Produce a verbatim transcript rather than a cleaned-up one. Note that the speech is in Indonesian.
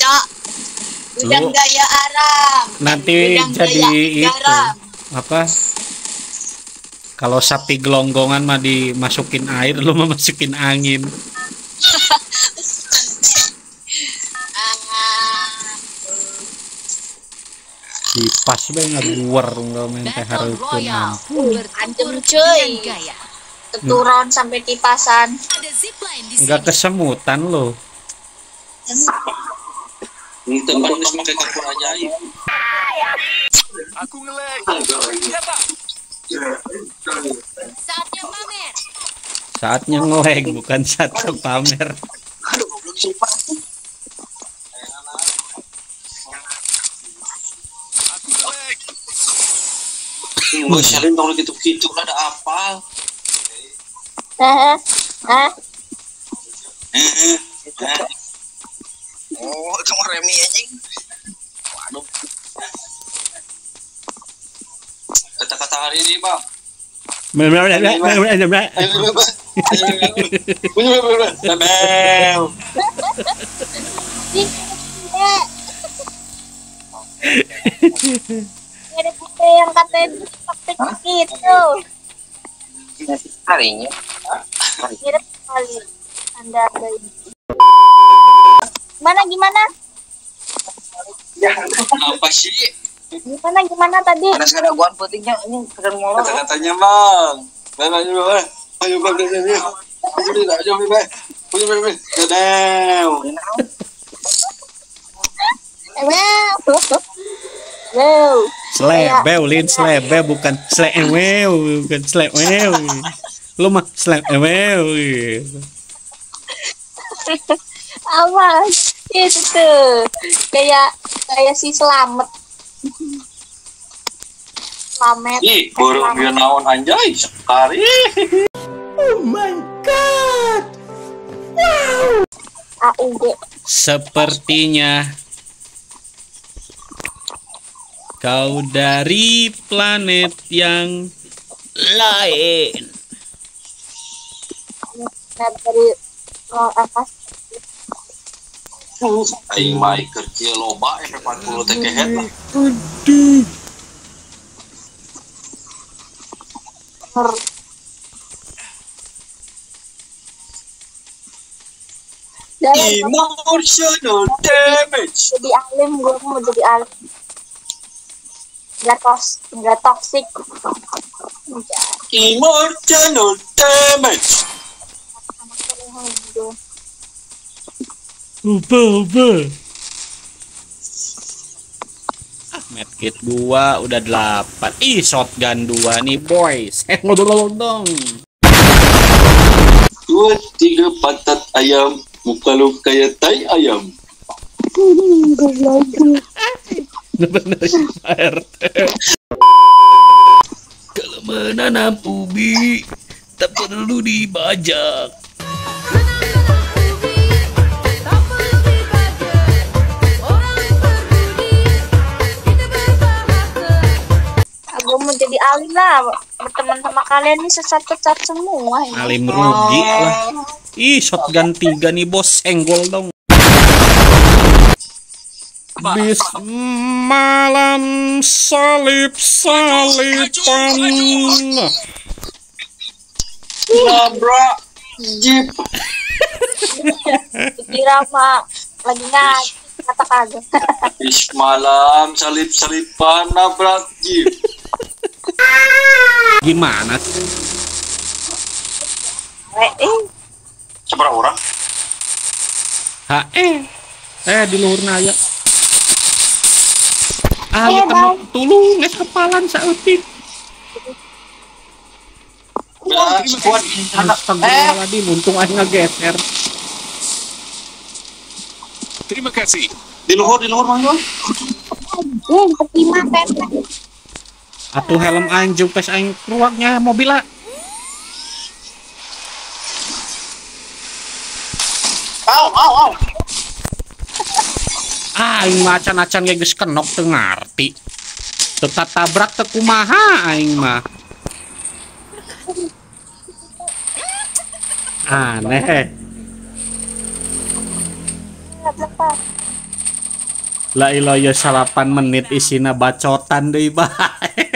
Udang gaya Arab. Nanti Udang jadi itu garam. apa? Kalau sapi gelonggongan mah dimasukin air, lu mah masukin angin. Kipas be ngaguar enggak main teh hareukeun ampun. Antem cuy. Keturun sampai kipasan. Enggak kesemutan lo. Ini tempat geus make kapur ajaib. Aku ngelag. Saatnya pamer. Saatnya ngelag bukan saatnya pamer. Aduh, goblok sumpah. Aku ngelag. Mau sharing dong gitu-gitu lah ada apa? Heeh. Hah? Eh, eh. Oh, cuma remi anjing. Waduh. Kata-kata hari ini, Bang. Ada kita yang katanya praktek gitu. Harinya. Mirip sekali. Anda ada ini. Gimana gimana? Apa sih? Gimana gimana tadi? Ada segala guan pentingnya ini sedang molor. Kata-katanya, Bang. Bang, ayo, Bang. Ayo, Bang, ayo, ayo. Ayo, ayo, ayo, Bang. Ayo, Bang, Bang. Dadah. Wow. Wow. Slebeu, Lin, slebeu bukan sleweu, bukan sleweu. Lu mah sleweu. Awas. Itu tuh. Kayak kayak si Selamet. Selamet. Ih, baru dia naon anjay sekali. Oh my god. Wow. A U G. Sepertinya kau dari planet yang lain. Dari oh, apa? Aing mah kerja loba F empat puluh teh kehet lah. Aduh. Emotional damage. Jadi alim, gue mau jadi alim. Gak tos, gak toxic. Emotional damage. Uba, uba. Ah, medkit dua udah delapan. Ih, shotgun dua nih, boys. Eh, ngobrol dong. Dua tiga pantat ayam, muka lu kayak tai ayam. Bener Pak R T. Kalau menanam ubi tak perlu dibajak. Gue mau jadi alim lah, berteman sama kalian nih sesat-sesat semua. Ya. Alim rugi lah. Ih, shotgun tiga nih bos, senggol dong. Bis malam salib salipan. Labrak jeep. Kira mah lagi ngaji kata kagak. Bis malam salip-salipan nabrak jeep. Gimana sih? Eh, Seberapa orang? Ha eh, eh di luhur naya. Ah, Eh, ya teman tulung es kepalan sautik. Ya, squad anak. Astagfirullahaladzim, untung aja ngegeser. Terima kasih. Di luhur, di luhur Mang Yon. ini terima pepek. Atuh helm anjing pes aing ruaknya mobil lah. Au, au, au. Ah, aing macan-acan ge geus kenok teu ngarti. Teu tatabrak teu kumaha aing mah. Aneh. Lah iloyo salapan menit isina bacotan deui bae.